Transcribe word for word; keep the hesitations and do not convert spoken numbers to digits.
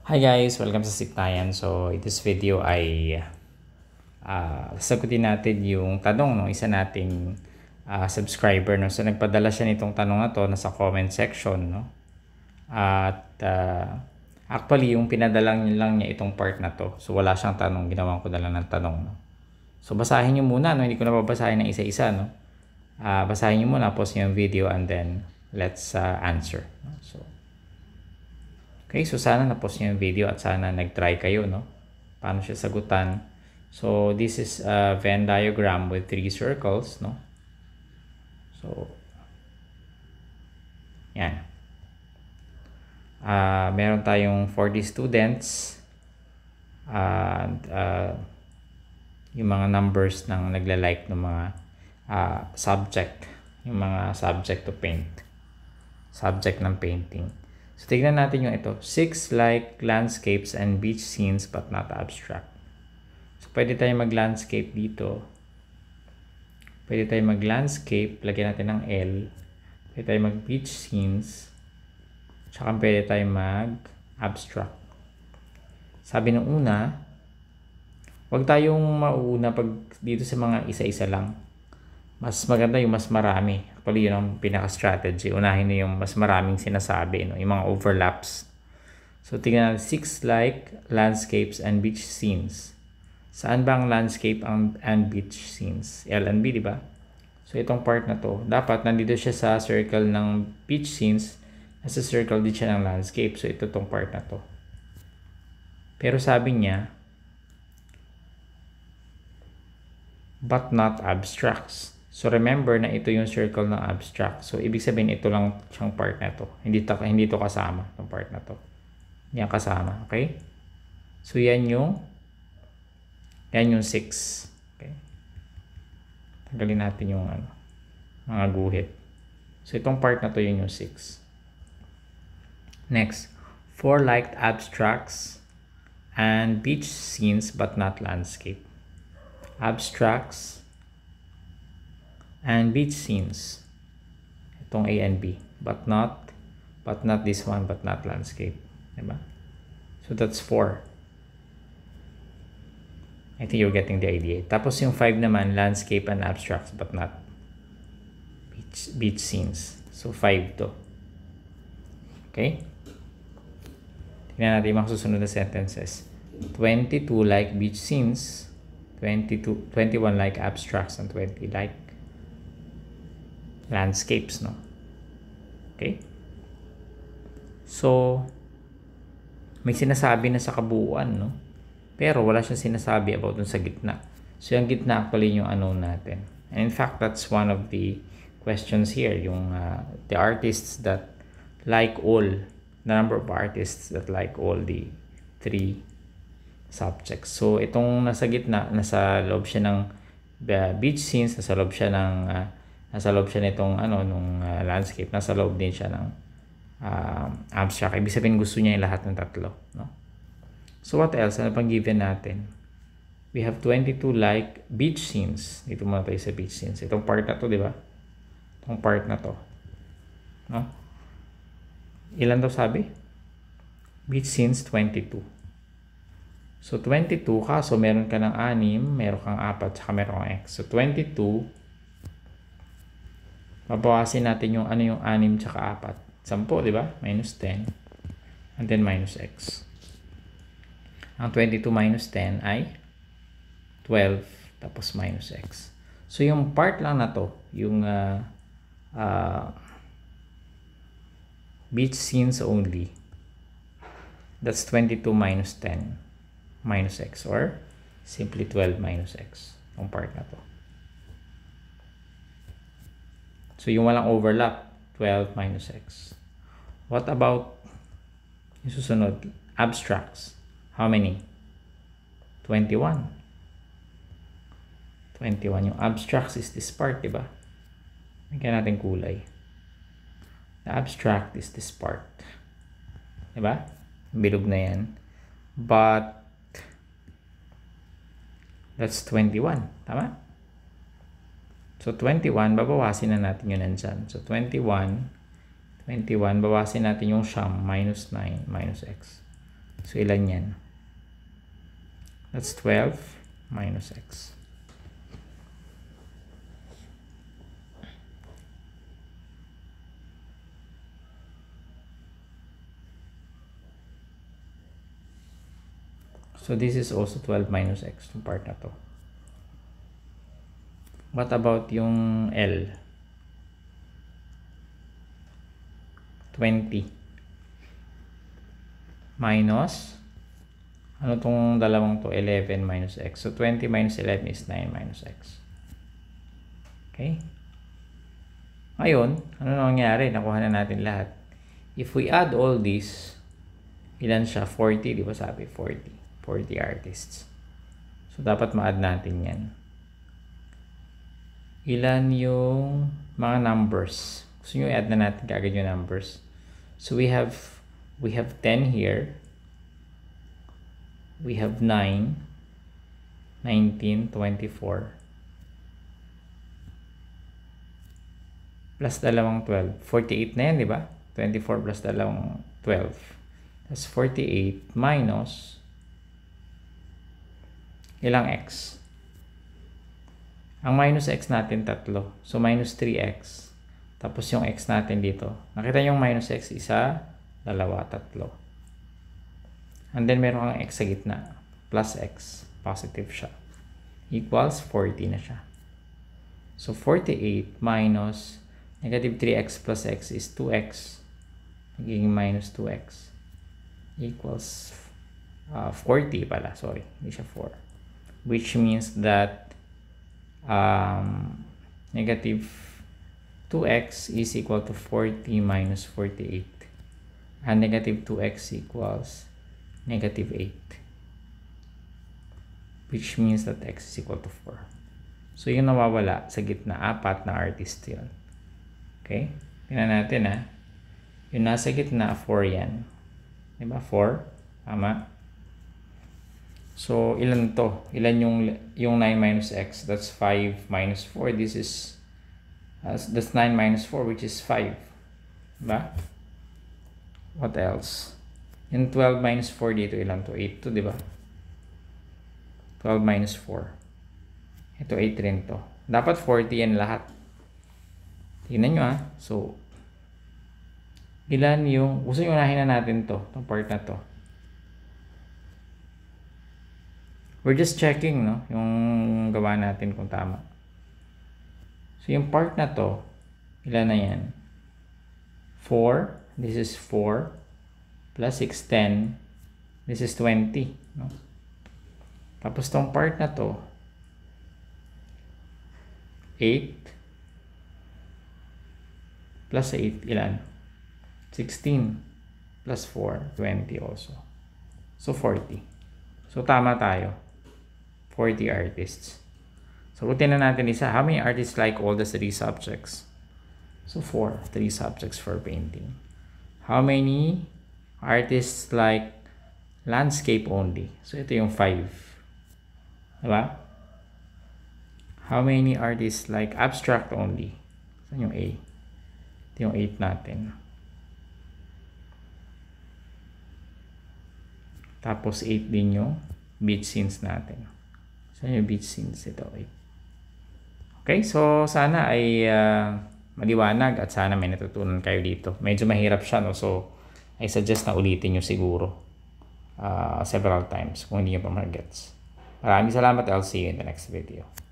Hi guys! Welcome sa Siktayan. So, in this video ay uh, sagutin natin yung tanong ng isa nating uh, subscriber. No? So, nagpadala siya nitong tanong na to nasa comment section. No? At uh, actually, yung pinadala niya lang niya itong part na to. So, wala siyang tanong. Ginawan ko na lang ng tanong. No? So, basahin nyo muna. No? Hindi ko na babasahin ng isa-isa. No? Uh, basahin nyo muna. Pause nyo yung video and then let's uh, answer. No? So, okay, so sana na-pause niyo yung video at sana nag-try kayo, no? Paano siya sagutan. So, this is a Venn diagram with three circles, no? So, yan. Uh, meron tayong forty students. And uh, yung mga numbers ng nagla-like ng mga uh, subject. Yung mga subject to paint. Subject ng painting. So, tignan natin yung ito. Six like landscapes and beach scenes but not abstract. So, pwede tayo mag-landscape dito. Pwede tayo mag-landscape. Lagyan natin ng L. Pwede tayo mag-beach scenes. Tsaka pwede tayo mag-abstract. Sabi ng una, huwag tayong mauuna pag dito sa mga isa-isa lang. Mas maganda yung mas marami. Actually, yun ang pinaka-strategy. Unahin nyo yung mas maraming sinasabi, no? Yung mga overlaps. So, tingnan natin. Six like landscapes and beach scenes. Saan ba ang landscape and, and beach scenes? L and B, di ba? So, itong part na to. Dapat nandito siya sa circle ng beach scenes. Nasa circle din siya ng landscape. So, ito tong part na to. Pero sabi niya, but not abstracts. So, remember na ito yung circle ng abstract. So, ibig sabihin, ito lang siyang part na to. Hindi to, hindi to kasama, itong part na to. Yan kasama, okay? So, yan yung, yan yung six. Okay? Tanggalin natin yung, ano, mga guhit. So, itong part na to, yun yung six. Next, four liked abstracts and beach scenes but not landscape. Abstracts and beach scenes, itong A and B, but not but not this one, but not landscape, diba? So that's four. I think you're getting the idea. Tapos yung five naman, landscape and abstracts but not beach, beach scenes. So five to. Okay, tingnan natin yung mga susunod na sentences. Twenty-two like beach scenes, twenty-two, twenty-one like abstracts, and twenty like landscapes, no? Okay? So, may sinasabi na sa kabuuan, no? Pero wala siyang sinasabi about dun sa gitna. So, yung gitna actually yung ano natin. And in fact, that's one of the questions here. Yung uh, the artists that like all, the number of artists that like all the three subjects. So, itong nasa gitna, nasa loob siya ng uh, beach scenes, nasa loob siya ng uh, nasa loob siya nitong ano nung uh, landscape, nasa loob din siya ng uh, abstract. Ibig sabihin gusto niya yung lahat ng tatlo, no? So what else? Ano pang given natin? We have twenty-two like beach scenes. Dito muna tayo sa beach scenes. Itong part na to, di ba? Itong part na to, no? Ilan daw sabi? Beach scenes twenty-two. So twenty-two, kaso meron ka ng anim, meron kang apat, saka meron kang x. So twenty-two, mabawasin natin yung ano yung anim tsaka apat. ten, di ba? Minus ten. And then minus x. Ang twenty-two minus ten ay twelve. Tapos minus x. So, yung part lang na to, yung uh, uh, beach scenes only, that's twenty-two minus ten minus x, or simply twelve minus x. Yung part na to. So, yung walang overlap, twelve minus x. What about yung susunod? Abstracts. How many? twenty-one. twenty-one. Yung abstracts is this part, diba? Bigyan natin kulay. The abstract is this part. Diba? Bilog na yan. But, that's twenty-one. Tama? So, twenty-one, babawasin na natin yun nandyan. So, twenty-one, twenty-one, bawasin natin yung siyam, minus nine, minus x. So, ilan yan? That's twelve minus x. So, this is also twelve minus x, yung part na to. What about yung L? twenty minus, ano tong dalawang to? eleven minus x. So, twenty minus eleven is nine minus x. Okay? Ngayon, ano nangyari? Nakuha na natin lahat. If we add all this, ilan siya? forty, di ba sabi? forty. forty artists. So, dapat ma-add natin yan. Ilan yung mga numbers? Gusto nyo i-add na natin kaagad yung numbers. So, we have we have ten here. We have nine, nineteen, twenty-four. Plus dalawang twelve. forty-eight na yan, di ba? twenty-four plus dalawang twelve. That's forty-eight minus ilang x? Ang minus x natin tatlo. So, minus three x. Tapos yung x natin dito. Nakita yung minus x, isa, dalawa, tatlo. And then, meron kang x sa gitna. Plus x. Positive siya. Equals forty na siya. So, forty-eight minus negative three x plus x is two x. Nagiging minus two x. Equals uh, forty pala. Sorry. Hindi siya four. Which means that um, negative two x is equal to forty minus forty-eight. And negative two x equals negative eight. Which means that x is equal to four. So, yung nawawala sa gitna, apat na artist yun. Okay? Tingnan natin ha. Yung nasa gitna, four yan. Diba? four. Tama. So, ilan to? Ilan yung, yung nine minus x? That's five minus four. This is, uh, that's nine minus four, which is five. Diba? What else? Yung twelve minus four dito, ilan to? eight to, diba? twelve minus four. Ito, eight rin to. Dapat forty yan lahat. Tingnan nyo ah. So, ilan yung, gusto nyo unahin na natin to, itong part na to. We're just checking, no? Yung gawa natin kung tama. So, yung part na to, ilan na yan? four. This is four. Plus six, ten. This is twenty, no? Tapos, tong part na to, eight. Plus eight, ilan? sixteen. Plus four, twenty also. So, forty. So, tama tayo. forty artists. So, kutin na natin isa. How many artists like all the three subjects? So, four. Three subjects for painting. How many artists like landscape only? So, ito yung five. Diba? How many artists like abstract only? So, yung A. Ito yung eight natin. Tapos, eight din yung beach scenes natin. So, yung beach scenes, ito, eight. Okay, so, sana ay uh, maliwanag at sana may natutunan kayo dito. Medyo mahirap siya, no? So, I suggest na ulitin nyo siguro uh, several times kung hindi nyo pa mag-gets. Maraming salamat. I'll see you in the next video.